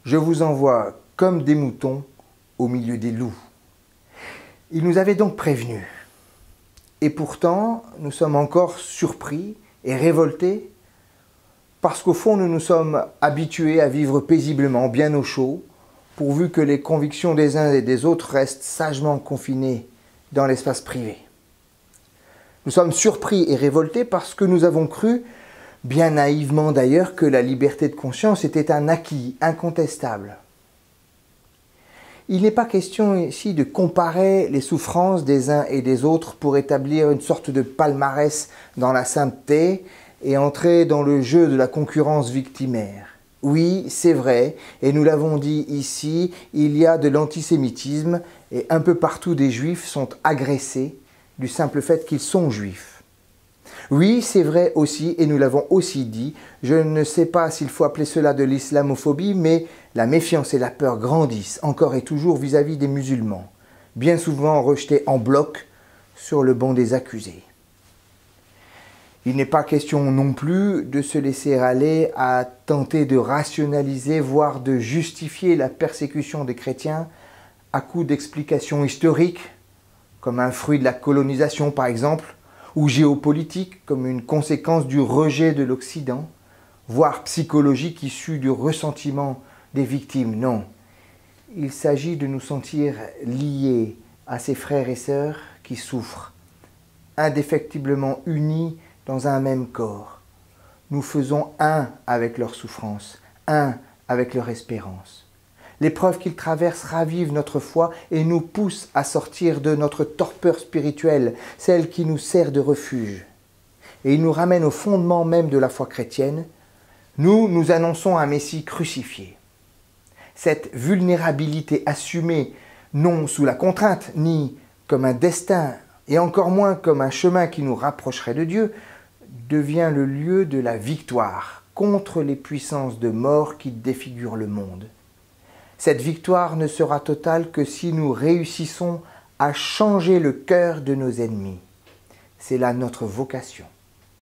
je vous envoie comme des moutons au milieu des loups. Il nous avait donc prévenus. Et pourtant, nous sommes encore surpris et révoltés parce qu'au fond, nous nous sommes habitués à vivre paisiblement, bien au chaud, pourvu que les convictions des uns et des autres restent sagement confinées dans l'espace privé. Nous sommes surpris et révoltés parce que nous avons cru, bien naïvement d'ailleurs, que la liberté de conscience était un acquis incontestable. Il n'est pas question ici de comparer les souffrances des uns et des autres pour établir une sorte de palmarès dans la sainteté et entrer dans le jeu de la concurrence victimaire. Oui, c'est vrai, et nous l'avons dit ici, il y a de l'antisémitisme et un peu partout des juifs sont agressés du simple fait qu'ils sont juifs. Oui, c'est vrai aussi, et nous l'avons aussi dit, je ne sais pas s'il faut appeler cela de l'islamophobie, mais la méfiance et la peur grandissent encore et toujours vis-à-vis des musulmans, bien souvent rejetés en bloc sur le banc des accusés. Il n'est pas question non plus de se laisser aller à tenter de rationaliser, voire de justifier la persécution des chrétiens à coup d'explications historiques, comme un fruit de la colonisation par exemple, ou géopolitique comme une conséquence du rejet de l'Occident, voire psychologique issue du ressentiment des victimes. Non, il s'agit de nous sentir liés à ces frères et sœurs qui souffrent, indéfectiblement unis dans un même corps. Nous faisons un avec leur souffrance, un avec leur espérance. L'épreuve qu'ils traversent ravive notre foi et nous pousse à sortir de notre torpeur spirituelle, celle qui nous sert de refuge. Et il nous ramène au fondement même de la foi chrétienne. Nous annonçons un Messie crucifié. Cette vulnérabilité assumée, non sous la contrainte, ni comme un destin, et encore moins comme un chemin qui nous rapprocherait de Dieu, devient le lieu de la victoire contre les puissances de mort qui défigurent le monde. Cette victoire ne sera totale que si nous réussissons à changer le cœur de nos ennemis. C'est là notre vocation.